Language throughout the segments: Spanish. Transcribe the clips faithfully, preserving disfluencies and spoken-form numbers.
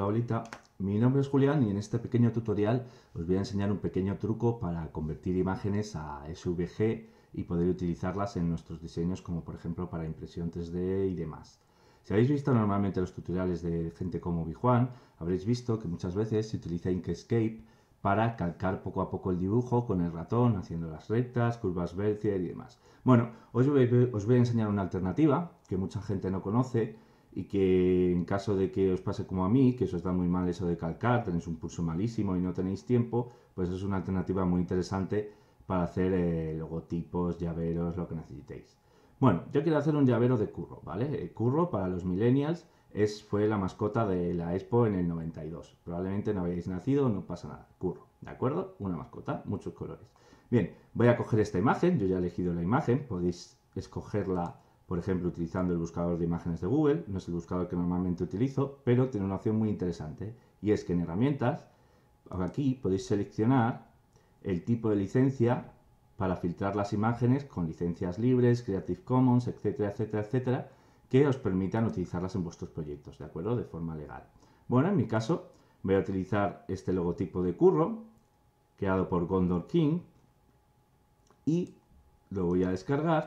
Hola, bolita. Mi nombre es Julián y en este pequeño tutorial os voy a enseñar un pequeño truco para convertir imágenes a S V G y poder utilizarlas en nuestros diseños, como por ejemplo para impresión tres D y demás. Si habéis visto normalmente los tutoriales de gente como Bijuan, habréis visto que muchas veces se utiliza Inkscape para calcar poco a poco el dibujo con el ratón, haciendo las rectas, curvas Bezier y demás. Bueno, hoy os voy a enseñar una alternativa que mucha gente no conoce y que en caso de que os pase como a mí, que eso os da muy mal eso de calcar, tenéis un pulso malísimo y no tenéis tiempo, pues es una alternativa muy interesante para hacer eh, logotipos, llaveros, lo que necesitéis. Bueno, yo quiero hacer un llavero de Curro, ¿vale? El Curro, para los millennials, es, fue la mascota de la Expo en el noventa y dos. Probablemente no habéis nacido, no pasa nada. Curro, ¿de acuerdo? Una mascota, muchos colores. Bien, voy a coger esta imagen, yo ya he elegido la imagen, podéis escogerla, por ejemplo, utilizando el buscador de imágenes de Google. No es el buscador que normalmente utilizo, pero tiene una opción muy interesante, y es que en herramientas, aquí podéis seleccionar el tipo de licencia para filtrar las imágenes con licencias libres, Creative Commons, etcétera, etcétera, etcétera, que os permitan utilizarlas en vuestros proyectos, ¿de acuerdo? De forma legal. Bueno, en mi caso voy a utilizar este logotipo de Curro, creado por Gondor King, y lo voy a descargar.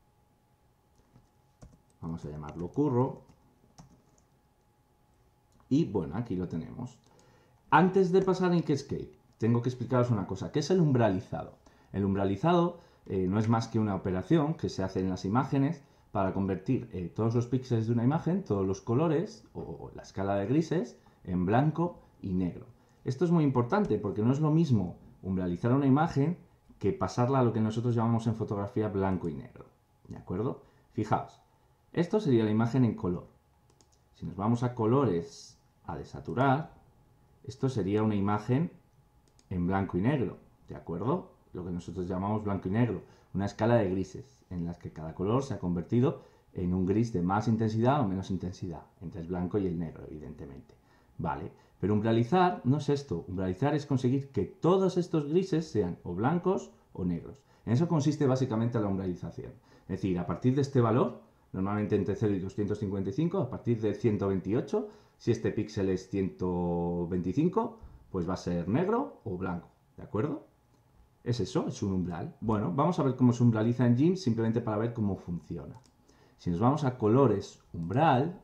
Vamos a llamarlo Curro. Y bueno, aquí lo tenemos. Antes de pasar a Inkscape, tengo que explicaros una cosa. ¿Qué es el umbralizado? El umbralizado eh, no es más que una operación que se hace en las imágenes para convertir eh, todos los píxeles de una imagen, todos los colores o la escala de grises, en blanco y negro. Esto es muy importante porque no es lo mismo umbralizar una imagen que pasarla a lo que nosotros llamamos en fotografía blanco y negro. ¿De acuerdo? Fijaos, esto sería la imagen en color. Si nos vamos a colores, a desaturar, esto sería una imagen en blanco y negro, ¿de acuerdo? Lo que nosotros llamamos blanco y negro, una escala de grises, en las que cada color se ha convertido en un gris de más intensidad o menos intensidad, entre el blanco y el negro, evidentemente. Vale, pero umbralizar no es esto. Umbralizar es conseguir que todos estos grises sean o blancos o negros. En eso consiste básicamente la umbralización. Es decir, a partir de este valor, normalmente entre cero y doscientos cincuenta y cinco, a partir de ciento veintiocho, si este píxel es ciento veinticinco, pues va a ser negro o blanco, ¿de acuerdo? Es eso, es un umbral. Bueno, vamos a ver cómo se umbraliza en GIMP, simplemente para ver cómo funciona. Si nos vamos a colores umbral,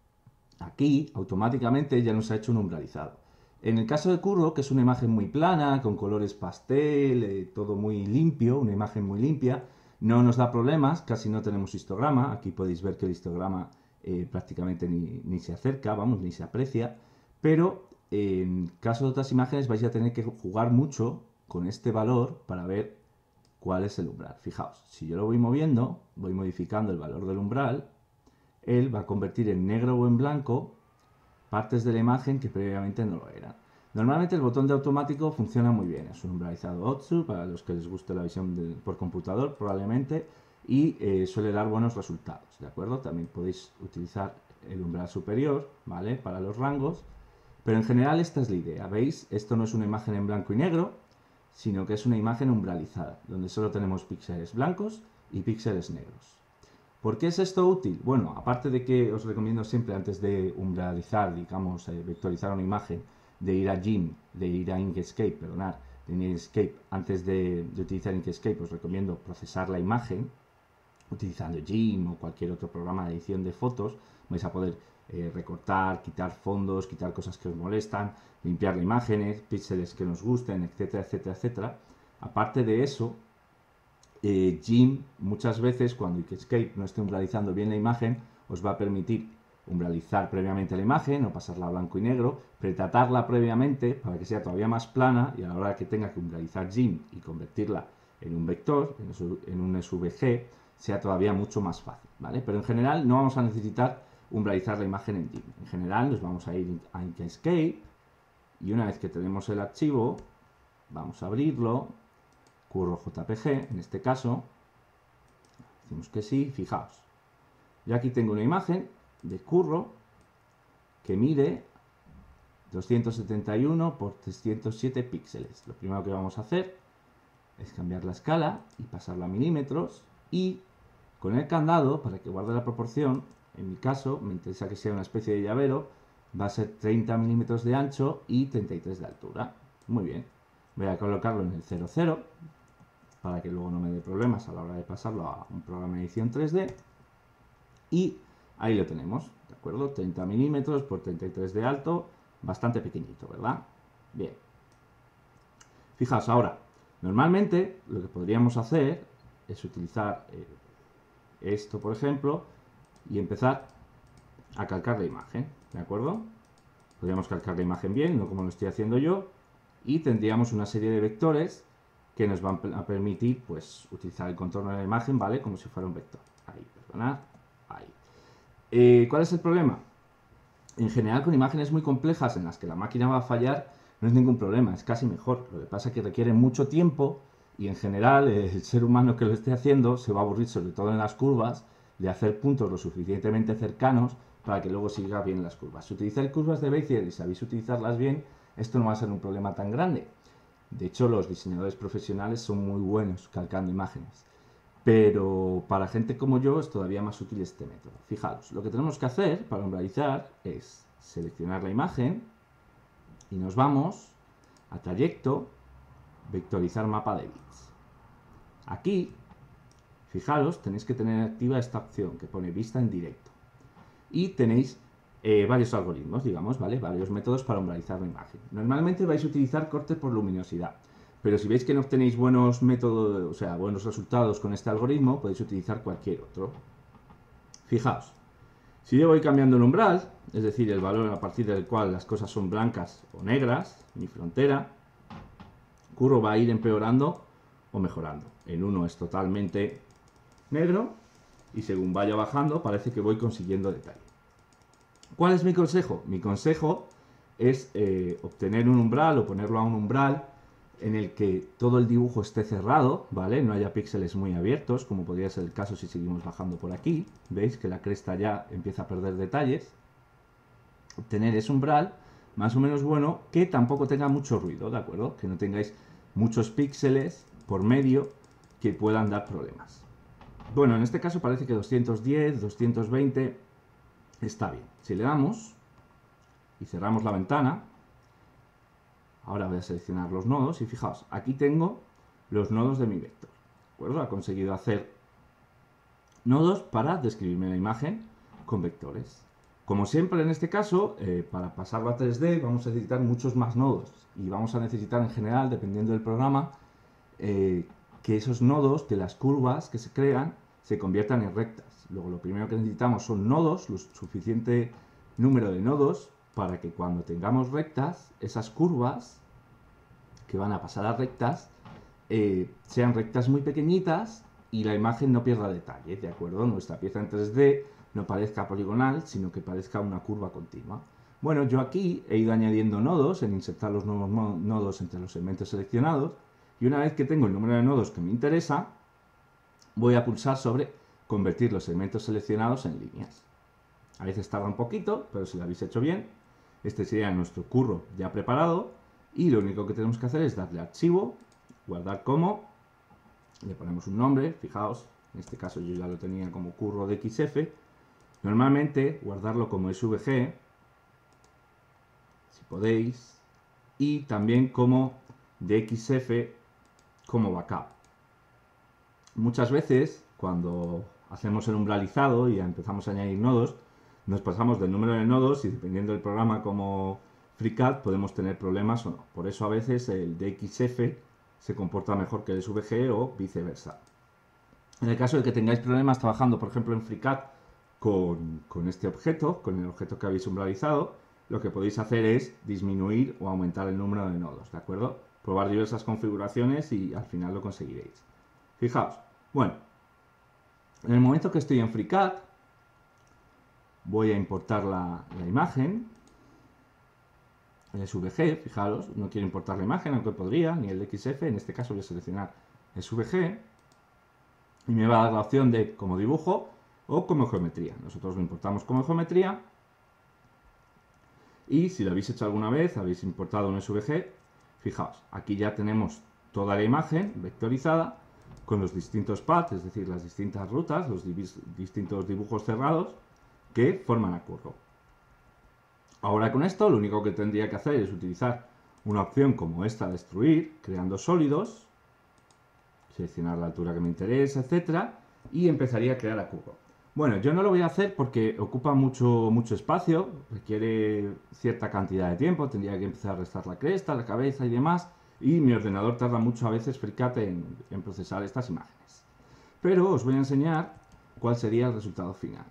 aquí automáticamente ya nos ha hecho un umbralizado. En el caso de Curro, que es una imagen muy plana, con colores pastel, eh, todo muy limpio, una imagen muy limpia, no nos da problemas, casi no tenemos histograma. Aquí podéis ver que el histograma eh, prácticamente ni, ni se acerca, vamos, ni se aprecia. Pero eh, en caso de otras imágenes vais a tener que jugar mucho con este valor para ver cuál es el umbral. Fijaos, si yo lo voy moviendo, voy modificando el valor del umbral, él va a convertir en negro o en blanco partes de la imagen que previamente no lo eran. Normalmente el botón de automático funciona muy bien, es un umbralizado Otsu para los que les guste la visión de, por computador probablemente, y eh, suele dar buenos resultados, ¿de acuerdo? También podéis utilizar el umbral superior, ¿vale? Para los rangos, pero en general esta es la idea, ¿veis? Esto no es una imagen en blanco y negro, sino que es una imagen umbralizada, donde solo tenemos píxeles blancos y píxeles negros. ¿Por qué es esto útil? Bueno, aparte de que os recomiendo siempre antes de umbralizar, digamos, eh, vectorizar una imagen, de ir a GIMP, de ir a Inkscape, perdonad, de Inkscape, antes de, de utilizar Inkscape os recomiendo procesar la imagen, utilizando GIMP o cualquier otro programa de edición de fotos. Vais a poder eh, recortar, quitar fondos, quitar cosas que os molestan, limpiar las imágenes, píxeles que nos gusten, etcétera, etcétera, etcétera. Aparte de eso, Eh, GIMP muchas veces, cuando Inkscape no esté umbralizando bien la imagen, os va a permitir umbralizar previamente la imagen o pasarla a blanco y negro, pretratarla previamente para que sea todavía más plana, y a la hora que tenga que umbralizar GIMP y convertirla en un vector, en un S V G, sea todavía mucho más fácil, ¿vale? Pero en general no vamos a necesitar umbralizar la imagen en GIMP. En general nos vamos a ir a Inkscape y una vez que tenemos el archivo, vamos a abrirlo. Curro J P G, en este caso, decimos que sí, fijaos. Yo aquí tengo una imagen de Curro que mide doscientos setenta y uno por trescientos siete píxeles. Lo primero que vamos a hacer es cambiar la escala y pasarla a milímetros, y con el candado, para que guarde la proporción, en mi caso me interesa que sea una especie de llavero, va a ser treinta milímetros de ancho y treinta y tres de altura. Muy bien. Voy a colocarlo en el cero cero para que luego no me dé problemas a la hora de pasarlo a un programa de edición tres D. Y ahí lo tenemos, ¿de acuerdo? treinta milímetros por treinta y tres de alto, bastante pequeñito, ¿verdad? Bien. Fijaos, ahora, normalmente lo que podríamos hacer es utilizar eh, esto, por ejemplo, y empezar a calcar la imagen, ¿de acuerdo? Podríamos calcar la imagen bien, no como lo estoy haciendo yo, y tendríamos una serie de vectores que nos van a permitir, pues, utilizar el contorno de la imagen, ¿vale? Como si fuera un vector. Ahí, perdonad, ahí. Eh, ¿Cuál es el problema? En general, con imágenes muy complejas en las que la máquina va a fallar, no es ningún problema, es casi mejor. Lo que pasa es que requiere mucho tiempo y en general el ser humano que lo esté haciendo se va a aburrir, sobre todo en las curvas, de hacer puntos lo suficientemente cercanos para que luego siga bien las curvas. Si utilizáis curvas de Bézier y sabéis utilizarlas bien, esto no va a ser un problema tan grande. De hecho, los diseñadores profesionales son muy buenos calcando imágenes. Pero para gente como yo es todavía más útil este método. Fijaros, lo que tenemos que hacer para ombralizar es seleccionar la imagen y nos vamos a trayecto, vectorizar mapa de bits. Aquí, fijaros, tenéis que tener activa esta opción que pone vista en directo. Y tenéis eh, varios algoritmos, digamos, ¿vale? Varios métodos para ombralizar la imagen. Normalmente vais a utilizar corte por luminosidad. Pero si veis que no obtenéis buenos métodos, o sea, buenos resultados con este algoritmo, podéis utilizar cualquier otro. Fijaos, si yo voy cambiando el umbral, es decir, el valor a partir del cual las cosas son blancas o negras, mi frontera, curro va a ir empeorando o mejorando. En uno es totalmente negro y según vaya bajando parece que voy consiguiendo detalle. ¿Cuál es mi consejo? Mi consejo es eh, obtener un umbral o ponerlo a un umbral en el que todo el dibujo esté cerrado, ¿vale? No haya píxeles muy abiertos, como podría ser el caso si seguimos bajando por aquí. ¿Veis que la cresta ya empieza a perder detalles? Obtener ese umbral más o menos bueno, que tampoco tenga mucho ruido, ¿de acuerdo? Que no tengáis muchos píxeles por medio que puedan dar problemas. Bueno, en este caso parece que doscientos diez, doscientos veinte está bien. Si le damos y cerramos la ventana, ahora voy a seleccionar los nodos y fijaos, aquí tengo los nodos de mi vector. ¿De acuerdo? Ha conseguido hacer nodos para describirme la imagen con vectores. Como siempre en este caso, eh, para pasarlo a tres D vamos a necesitar muchos más nodos y vamos a necesitar en general, dependiendo del programa, eh, que esos nodos, que las curvas que se crean, se conviertan en rectas. Luego lo primero que necesitamos son nodos, lo suficiente número de nodos para que cuando tengamos rectas, esas curvas que van a pasar a rectas eh, sean rectas muy pequeñitas y la imagen no pierda detalle, ¿de acuerdo? Nuestra pieza en tres D no parezca poligonal, sino que parezca una curva continua. Bueno, yo aquí he ido añadiendo nodos, en insertar los nuevos nodos entre los segmentos seleccionados, y una vez que tengo el número de nodos que me interesa, voy a pulsar sobre convertir los segmentos seleccionados en líneas. A veces tarda un poquito, pero si lo habéis hecho bien, este sería nuestro curro ya preparado, y lo único que tenemos que hacer es darle a archivo, guardar como, le ponemos un nombre, fijaos, en este caso yo ya lo tenía como curro de X F, normalmente guardarlo como S V G, si podéis, y también como D X F como backup. Muchas veces, cuando hacemos el umbralizado y empezamos a añadir nodos, nos pasamos del número de nodos y dependiendo del programa como FreeCAD podemos tener problemas o no. Por eso a veces el D X F se comporta mejor que el S V G o viceversa. En el caso de que tengáis problemas trabajando, por ejemplo, en FreeCAD con, con este objeto, con el objeto que habéis umbralizado, lo que podéis hacer es disminuir o aumentar el número de nodos, ¿de acuerdo? Probar diversas configuraciones y al final lo conseguiréis. Fijaos, bueno, en el momento que estoy en FreeCAD, voy a importar la, la imagen, el S V G, fijaros, no quiero importar la imagen, aunque podría, ni el X F, en este caso voy a seleccionar S V G, y me va a dar la opción de como dibujo o como geometría. Nosotros lo importamos como geometría, y si lo habéis hecho alguna vez, habéis importado un S V G, fijaos, aquí ya tenemos toda la imagen vectorizada, con los distintos paths, es decir, las distintas rutas, los distintos dibujos cerrados que forman a curro. Ahora con esto lo único que tendría que hacer es utilizar una opción como esta de destruir, creando sólidos, seleccionar la altura que me interesa, etcétera, y empezaría a crear a curro. Bueno, yo no lo voy a hacer porque ocupa mucho, mucho espacio, requiere cierta cantidad de tiempo, tendría que empezar a restar la cresta, la cabeza y demás, y mi ordenador tarda mucho a veces FreeCAD en, en procesar estas imágenes. Pero os voy a enseñar cuál sería el resultado final.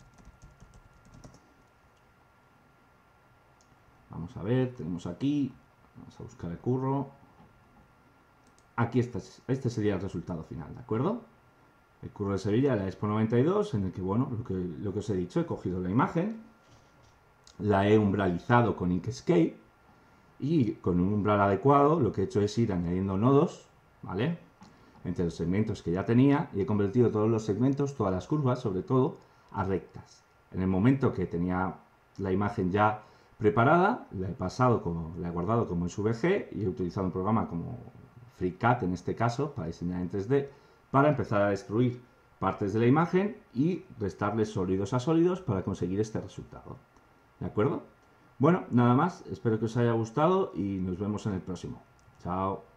Vamos a ver, tenemos aquí, vamos a buscar el curro. Aquí está, este sería el resultado final, ¿de acuerdo? El curro de Sevilla, la Expo noventa y dos, en el que, bueno, lo que, lo que os he dicho, he cogido la imagen, la he umbralizado con Inkscape y con un umbral adecuado lo que he hecho es ir añadiendo nodos, ¿vale? Entre los segmentos que ya tenía y he convertido todos los segmentos, todas las curvas, sobre todo, a rectas. En el momento que tenía la imagen ya preparada, la he pasado como, la he guardado como S V G y he utilizado un programa como FreeCAD en este caso para diseñar en tres D para empezar a destruir partes de la imagen y restarle sólidos a sólidos para conseguir este resultado. ¿De acuerdo? Bueno, nada más, espero que os haya gustado y nos vemos en el próximo. Chao.